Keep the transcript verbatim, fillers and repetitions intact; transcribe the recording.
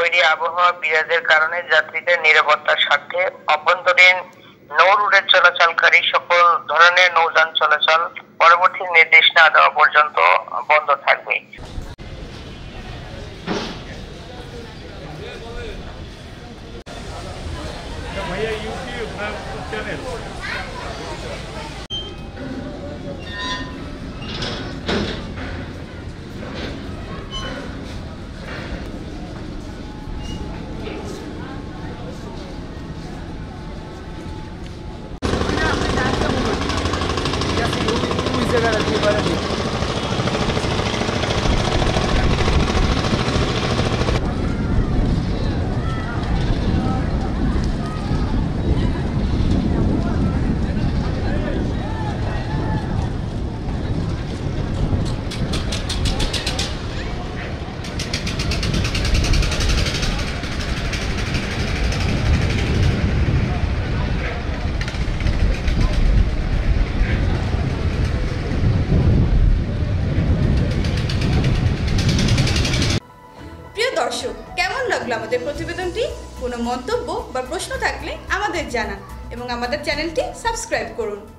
তৈরি আবহাওয়া বিরাজের কারণে যাত্রীদের নিরাপত্তার স্বার্থে অভ্যন্তরীণ নৌ রুটে চলাচলকারী সকল ধরনের নৌযান চলাচল পরবর্তী নির্দেশ না দেওয়া পর্যন্ত বন্ধ থাকবে। দর্শক, কেমন লাগলো আমাদের প্রতিবেদনটি? কোনো মন্তব্য বা প্রশ্ন থাকলে আমাদের জানান এবং আমাদের চ্যানেলটি সাবস্ক্রাইব করুন।